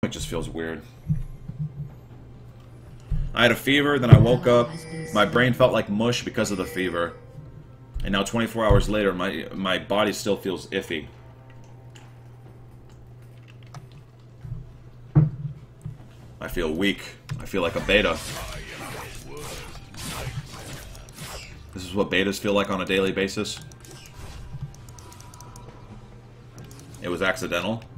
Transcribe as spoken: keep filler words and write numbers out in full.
It just feels weird. I had a fever, then I woke up. My brain felt like mush because of the fever. And now twenty-four hours later, my, my body still feels iffy. I feel weak. I feel like a beta. This is what betas feel like on a daily basis. It was accidental.